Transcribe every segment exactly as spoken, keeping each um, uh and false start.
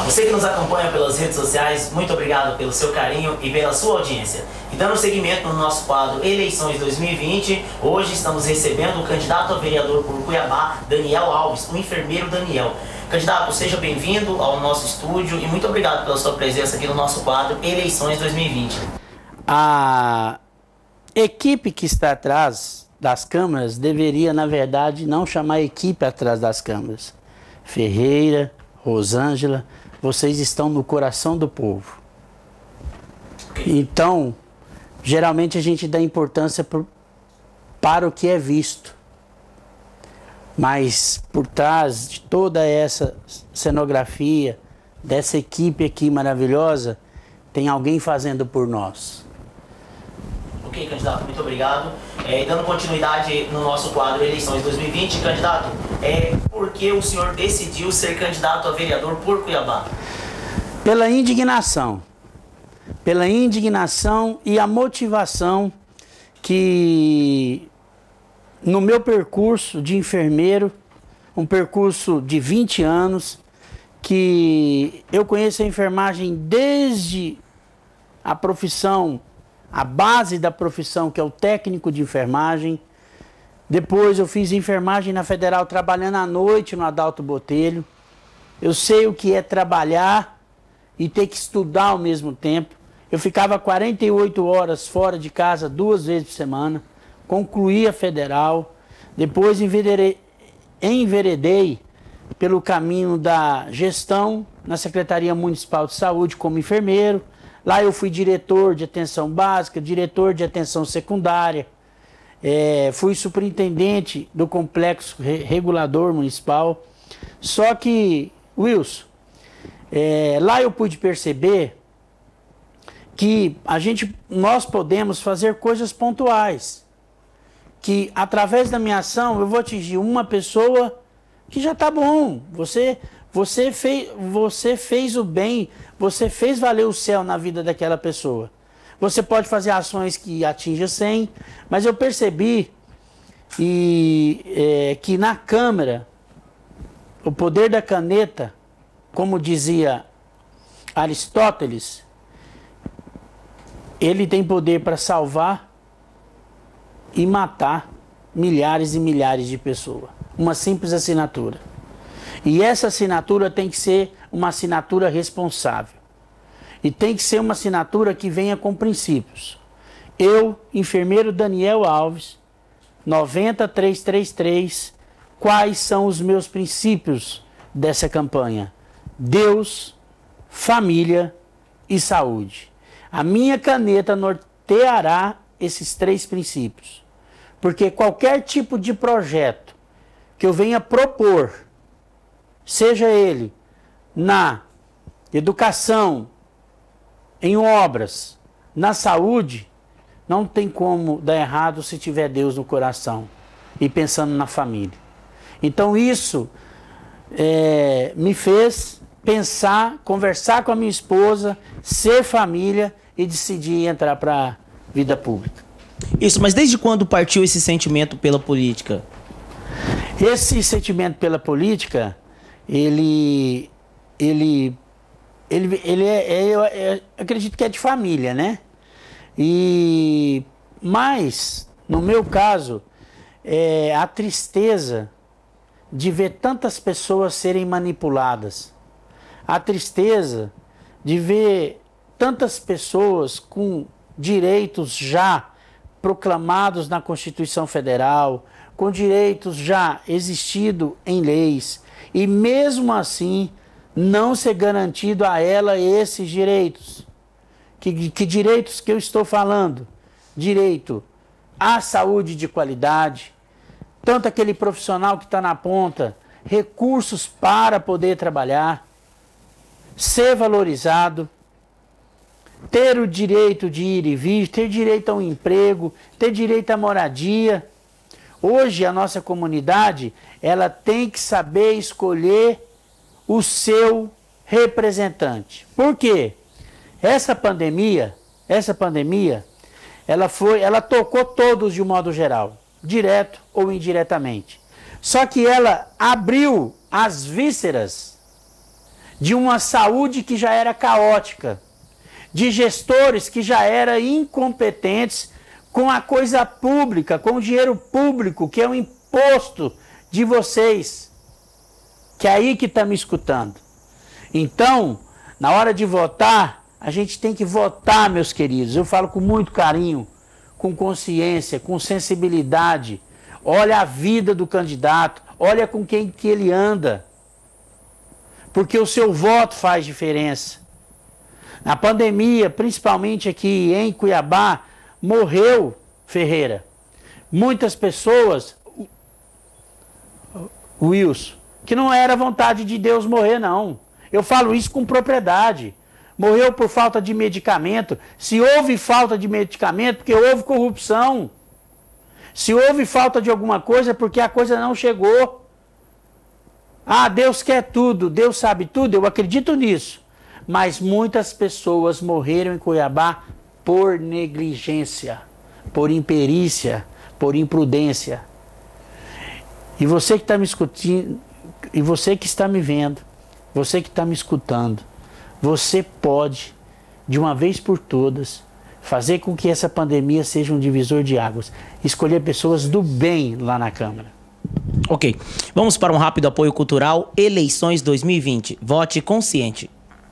A você que nos acompanha pelas redes sociais, muito obrigado pelo seu carinho e pela sua audiência. E dando seguimento no nosso quadro Eleições dois mil e vinte, hoje estamos recebendo o candidato a vereador por Cuiabá, Daniel Alves, o enfermeiro Daniel. Candidato, seja bem-vindo ao nosso estúdio e muito obrigado pela sua presença aqui no nosso quadro Eleições dois mil e vinte. A equipe que está atrás das câmeras deveria, na verdade, não chamar equipe atrás das câmeras. Ferreira, Rosângela, vocês estão no coração do povo. Okay. Então, geralmente a gente dá importância por, para o que é visto. Mas por trás de toda essa cenografia, dessa equipe aqui maravilhosa, tem alguém fazendo por nós. Ok, candidato, muito obrigado. É, dando continuidade no nosso quadro Eleições dois mil e vinte, candidato, é, por que o senhor decidiu ser candidato a vereador por Cuiabá? Pela indignação. Pela indignação e a motivação que, no meu percurso de enfermeiro, um percurso de vinte anos, que eu conheço a enfermagem desde a profissão, a base da profissão, que é o técnico de enfermagem. Depois eu fiz enfermagem na Federal, trabalhando à noite no Adalto Botelho. Eu sei o que é trabalhar e ter que estudar ao mesmo tempo. Eu ficava quarenta e oito horas fora de casa duas vezes por semana. Concluí a Federal. Depois enveredei, enveredei pelo caminho da gestão na Secretaria Municipal de Saúde como enfermeiro. Lá eu fui diretor de atenção básica, diretor de atenção secundária, é, fui superintendente do complexo regulador municipal. Só que, Wilson, é, lá eu pude perceber que a gente, nós podemos fazer coisas pontuais, que através da minha ação eu vou atingir uma pessoa que já está bom. Você, você, fez, você fez o bem, você fez valer o céu na vida daquela pessoa. Você pode fazer ações que atinjam cem, mas eu percebi e, é, que na Câmara, o poder da caneta, como dizia Aristóteles, ele tem poder para salvar e matar milhares e milhares de pessoas. Uma simples assinatura. E essa assinatura tem que ser uma assinatura responsável. E tem que ser uma assinatura que venha com princípios. Eu, enfermeiro Daniel Alves, noventa trezentos e trinta e três, quais são os meus princípios dessa campanha? Deus, família e saúde. A minha caneta norteará esses três princípios. Porque qualquer tipo de projeto que eu venha propor, seja ele na educação, em obras, na saúde, não tem como dar errado se tiver Deus no coração e pensando na família. Então isso é, me fez pensar, conversar com a minha esposa, ser família e decidir entrar para a vida pública. Isso, mas desde quando partiu esse sentimento pela política? Esse sentimento pela política, ele, ele, ele, ele é, é, eu, eu acredito que é de família, né? E, mas, no meu caso, é a tristeza de ver tantas pessoas serem manipuladas. A tristeza de ver tantas pessoas com direitos já proclamados na Constituição Federal, com direitos já existindo em leis, e mesmo assim não ser garantido a ela esses direitos. Que, que direitos que eu estou falando? Direito à saúde de qualidade, tanto aquele profissional que está na ponta, recursos para poder trabalhar, ser valorizado, ter o direito de ir e vir, ter direito a um emprego, ter direito à moradia. Hoje a nossa comunidade, ela tem que saber escolher o seu representante. Por quê? Essa pandemia, essa pandemia, ela foi, ela tocou todos de um modo geral, direto ou indiretamente. Só que ela abriu as vísceras de uma saúde que já era caótica, de gestores que já eram incompetentes com a coisa pública, com o dinheiro público, que é o imposto de vocês, que é aí que está me escutando. Então, na hora de votar, a gente tem que votar, meus queridos. Eu falo com muito carinho, com consciência, com sensibilidade. Olha a vida do candidato, olha com quem que ele anda. Porque o seu voto faz diferença. Na pandemia, principalmente aqui em Cuiabá, morreu Ferreira. Muitas pessoas, Wilson, que não era vontade de Deus morrer, não. Eu falo isso com propriedade. Morreu por falta de medicamento. Se houve falta de medicamento, porque houve corrupção. Se houve falta de alguma coisa, é porque a coisa não chegou. Ah, Deus quer tudo, Deus sabe tudo, eu acredito nisso. Mas muitas pessoas morreram em Cuiabá por negligência, por imperícia, por imprudência. E você que está me escutando, e você que está me vendo, você que está me escutando, você pode, de uma vez por todas, fazer com que essa pandemia seja um divisor de águas. Escolher pessoas do bem lá na Câmara. Ok, vamos para um rápido apoio cultural. Eleições dois mil e vinte. Vote consciente.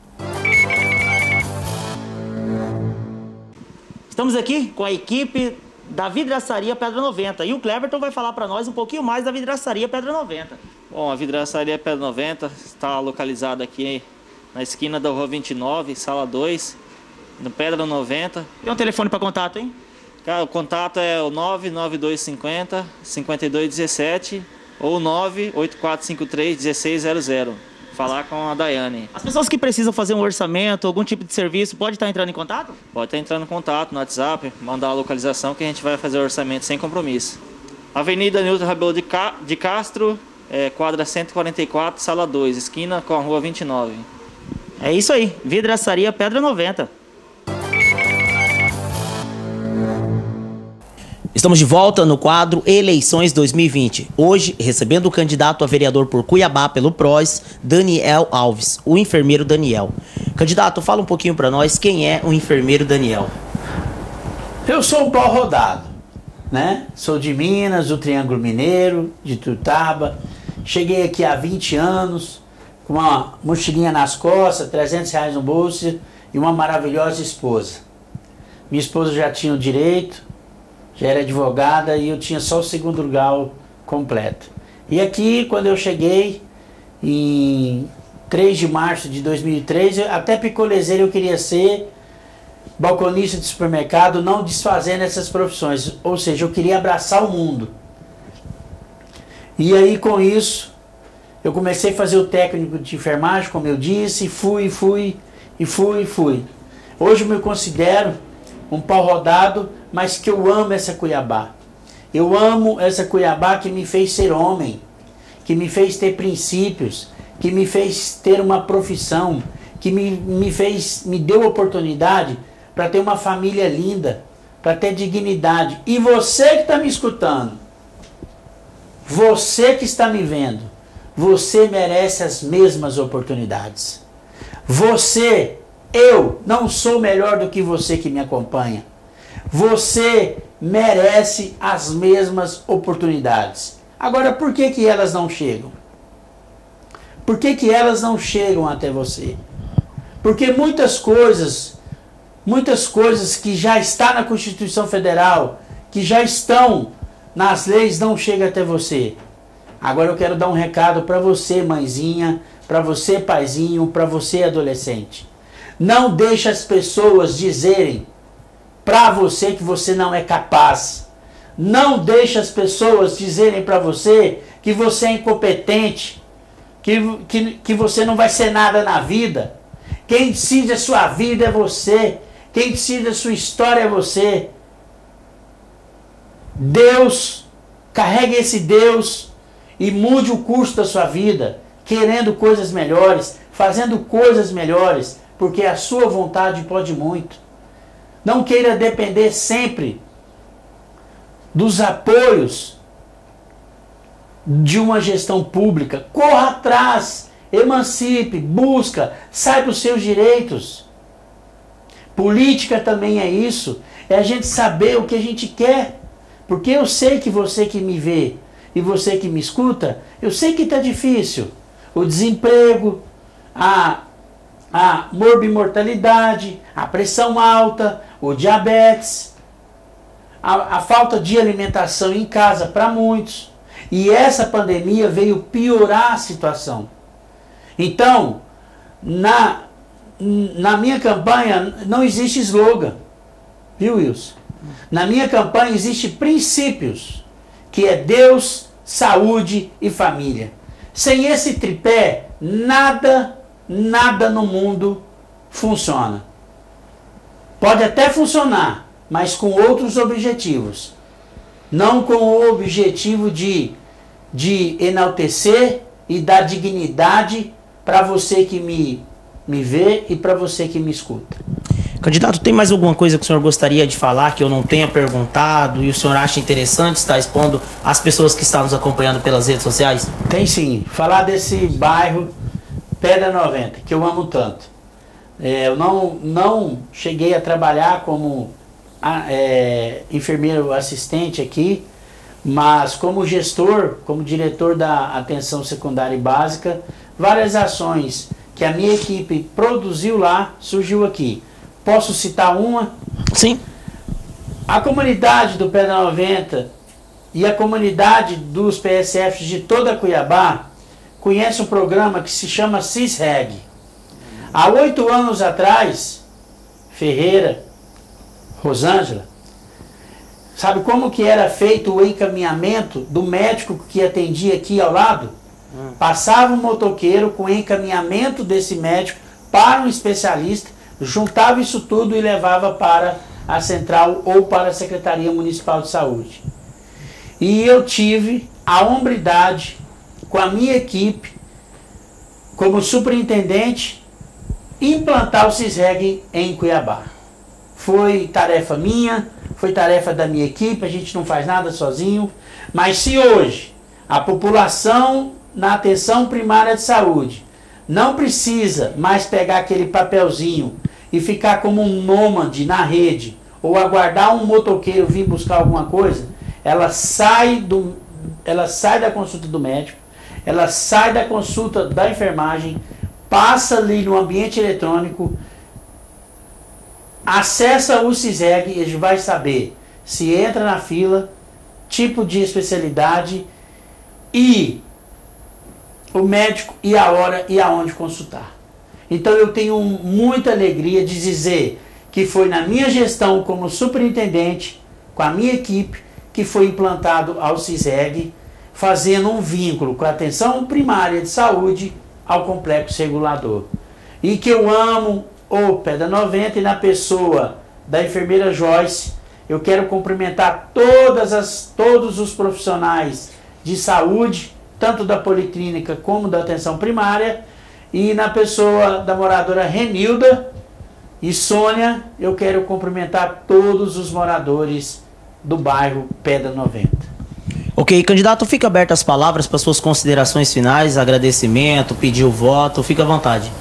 Estamos aqui com a equipe da Vidraçaria Pedra noventa. E o Cleverton vai falar para nós um pouquinho mais da Vidraçaria Pedra noventa. Bom, a Vidraçaria Pedra noventa está localizada aqui na esquina da Rua vinte e nove, sala dois, no Pedra noventa. Tem um telefone para contato, hein? Cara, o contato é o nove nove dois cinco zero, cinco dois um sete ou nove oito quatro cinco três um seis zero zero. Falar com a Daiane. As pessoas que precisam fazer um orçamento, algum tipo de serviço, pode estar entrando em contato? Pode estar entrando em contato no WhatsApp, mandar a localização que a gente vai fazer o orçamento sem compromisso. Avenida Nilton Rabelo de, Ca... de Castro, é, quadra cento e quarenta e quatro, sala dois, esquina com a Rua vinte e nove. É isso aí, Vidraçaria Pedra noventa. Estamos de volta no quadro Eleições dois mil e vinte. Hoje, recebendo o candidato a vereador por Cuiabá pelo P R O S, Daniel Alves, o enfermeiro Daniel. Candidato, fala um pouquinho para nós quem é o enfermeiro Daniel. Eu sou um pau rodado, né? Sou de Minas, do Triângulo Mineiro, de Tutaba. Cheguei aqui há vinte anos, com uma mochilinha nas costas, trezentos reais no bolso e uma maravilhosa esposa. Minha esposa já tinha o direito, já era advogada e eu tinha só o segundo grau completo. E aqui, quando eu cheguei, em três de março de dois mil e três, eu, até picolezeiro eu queria ser, balconista de supermercado, não desfazendo essas profissões. Ou seja, eu queria abraçar o mundo. E aí, com isso, eu comecei a fazer o técnico de enfermagem, como eu disse, e fui, fui, e fui, e fui. Hoje eu me considero um pau rodado, mas que eu amo essa Cuiabá. Eu amo essa Cuiabá que me fez ser homem, que me fez ter princípios, que me fez ter uma profissão, que me, me fez, me deu oportunidade para ter uma família linda, para ter dignidade. E você que está me escutando, você que está me vendo, você merece as mesmas oportunidades. Você, eu, não sou melhor do que você que me acompanha. Você merece as mesmas oportunidades. Agora, por que que elas não chegam? Por que que elas não chegam até você? Porque muitas coisas, muitas coisas que já estão na Constituição Federal, que já estão nas leis, não chegam até você. Agora eu quero dar um recado para você, mãezinha, para você, paizinho, para você, adolescente. Não deixe as pessoas dizerem para você que você não é capaz. Não deixe as pessoas dizerem para você que você é incompetente, que, que, que você não vai ser nada na vida. Quem decide a sua vida é você. Quem decide a sua história é você. Deus, carregue esse Deus e mude o curso da sua vida, querendo coisas melhores, fazendo coisas melhores, porque a sua vontade pode muito. Não queira depender sempre dos apoios de uma gestão pública. Corra atrás emancipe, busca, saiba os seus direitos. Política também é isso, é a gente saber o que a gente quer. Porque eu sei que você que me vê e você que me escuta, eu sei que está difícil. O desemprego, a, a morbimortalidade, a pressão alta, o diabetes, a, a falta de alimentação em casa para muitos. E essa pandemia veio piorar a situação. Então, na, na minha campanha não existe slogan, viu, Wilson? Na minha campanha existe princípios, que é Deus, saúde e família. Sem esse tripé, nada, nada no mundo funciona. Pode até funcionar, mas com outros objetivos. Não com o objetivo de, de enaltecer e dar dignidade para você que me, me vê e para você que me escuta. Candidato, tem mais alguma coisa que o senhor gostaria de falar que eu não tenha perguntado e o senhor acha interessante estar expondo às pessoas que estão nos acompanhando pelas redes sociais? Tem sim. Falar desse bairro Pedra noventa, que eu amo tanto. É, eu não, não cheguei a trabalhar como a, é, enfermeiro assistente aqui, mas como gestor, como diretor da atenção secundária e básica, várias ações que a minha equipe produziu lá, surgiu aqui. Posso citar uma? Sim. A comunidade do Pedra noventa e a comunidade dos P S Fs de toda Cuiabá conhece um programa que se chama CISREG. Há oito anos atrás, Ferreira, Rosângela, sabe como que era feito o encaminhamento do médico que atendia aqui ao lado? Hum. Passava um motoqueiro com encaminhamento desse médico para um especialista, juntava isso tudo e levava para a central ou para a Secretaria Municipal de Saúde. E eu tive a hombridade, com a minha equipe, como superintendente, implantar o CISREG em Cuiabá. Foi tarefa minha, foi tarefa da minha equipe, a gente não faz nada sozinho, mas se hoje a população na atenção primária de saúde não precisa mais pegar aquele papelzinho e ficar como um nômade na rede, ou aguardar um motoqueiro vir buscar alguma coisa, ela sai, do, ela sai da consulta do médico, ela sai da consulta da enfermagem, passa ali no ambiente eletrônico, acessa o CISREG e vai saber se entra na fila, tipo de especialidade e o médico e a hora e aonde consultar. Então eu tenho muita alegria de dizer que foi na minha gestão como superintendente, com a minha equipe, que foi implantado ao CISREG, fazendo um vínculo com a atenção primária de saúde ao complexo regulador. E que eu amo o Pedra noventa e na pessoa da enfermeira Joyce, eu quero cumprimentar todas as, todos os profissionais de saúde, tanto da policlínica como da atenção primária, e na pessoa da moradora Renilda e Sônia, eu quero cumprimentar todos os moradores do bairro Pedra noventa. Ok, candidato, fica aberto as palavras para suas considerações finais, agradecimento, pedir o voto, fica à vontade.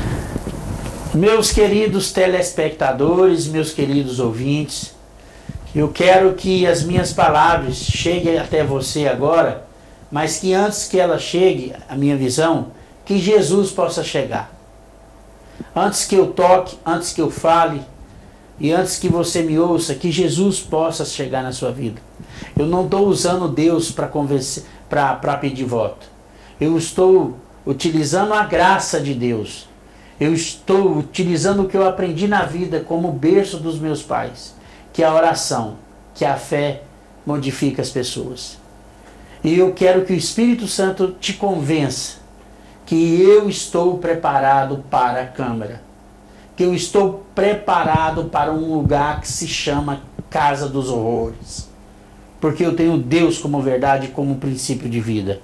Meus queridos telespectadores, meus queridos ouvintes, eu quero que as minhas palavras cheguem até você agora, mas que antes que ela chegue, a minha visão, que Jesus possa chegar. Antes que eu toque, antes que eu fale, e antes que você me ouça, que Jesus possa chegar na sua vida. Eu não estou usando Deus para convencer, para pedir voto. Eu estou utilizando a graça de Deus. Eu estou utilizando o que eu aprendi na vida como berço dos meus pais, que é a oração, que a fé modifica as pessoas. E eu quero que o Espírito Santo te convença que eu estou preparado para a Câmara, que eu estou preparado para um lugar que se chama Casa dos Horrores, porque eu tenho Deus como verdade, como princípio de vida.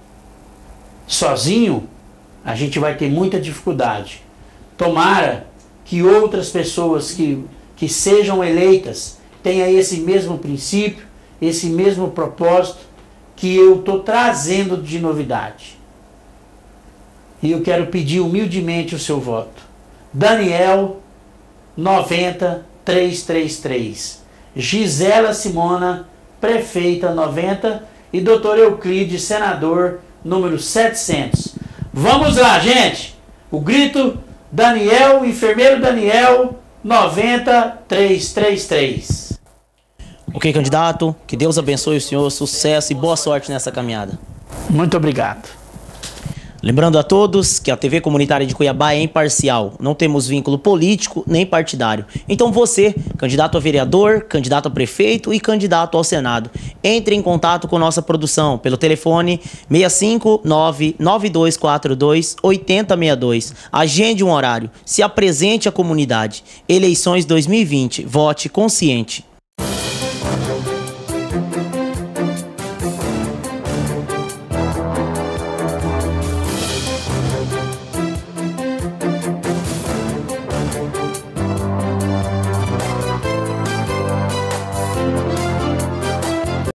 Sozinho, a gente vai ter muita dificuldade. Tomara que outras pessoas que, que sejam eleitas tenham esse mesmo princípio, esse mesmo propósito que eu estou trazendo de novidade. E eu quero pedir humildemente o seu voto. Daniel noventa trezentos e trinta e três. Gisela Simona, prefeita noventa. E doutor Euclides, senador, número setecentos. Vamos lá, gente! O grito, Daniel, enfermeiro Daniel, noventa trezentos e trinta e três. Ok, candidato, que Deus abençoe o senhor, sucesso e boa sorte nessa caminhada. Muito obrigado. Lembrando a todos que a T V Comunitária de Cuiabá é imparcial, não temos vínculo político nem partidário. Então você, candidato a vereador, candidato a prefeito e candidato ao Senado, entre em contato com nossa produção pelo telefone seis cinco nove nove dois quatro dois oito zero seis dois. Agende um horário, se apresente à comunidade. Eleições dois mil e vinte, vote consciente.